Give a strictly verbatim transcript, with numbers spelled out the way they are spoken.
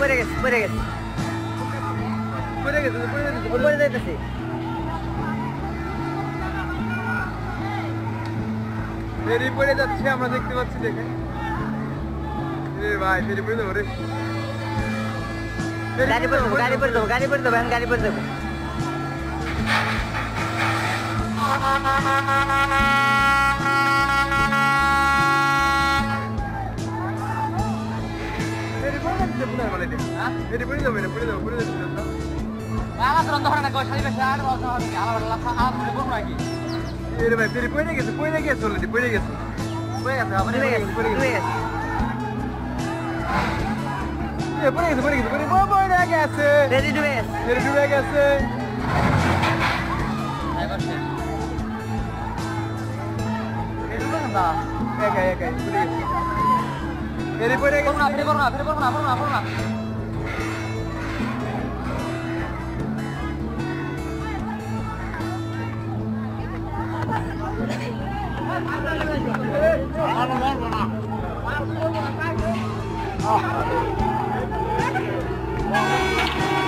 পড়ে গেছে পড়ে গেছে পড়ে গেছে পড়ে গেছে পড়ে যাইতেছে ফেরি পড়ে যাচ্ছে আমরা দেখতে পাচ্ছি দেখেন এ ভাই ফেরি পড়ে যাবো রে গাড়ি পড়ে দেবো গাড়ি পড়ে দেবো গাড়ি পড়ে দেবো গাড়ি পড়ে দেবো ফেরি পড়ে যাচ্ছে পুনার মানে ফেরি পড়ে যাবো পড়ে যাবো পড়ে যাচ্ছে আমার তো ধরে না কই সারি বেশি আর বলছ কি আলাদা লাফা আর বলে বলবো নাকি এরে ভাই ফেরি পড়ে গেছে পড়ে গেছে অলরেডি পড়ে গেছে কই গেছে আবার পড়ে গেছে পড়ে গেছে এ পড়ে গেছে পড়ে গেছে পড়ে পড়ে গেছে রেডি টু বেস ফেরি ডুবে গেছে এবার শেষ ফেরি বল না একা একা পড়ে গেছে ফেরি পড়ে বল না গেছে ফেরি বল না ফেরি বল না বল না বল না Ah.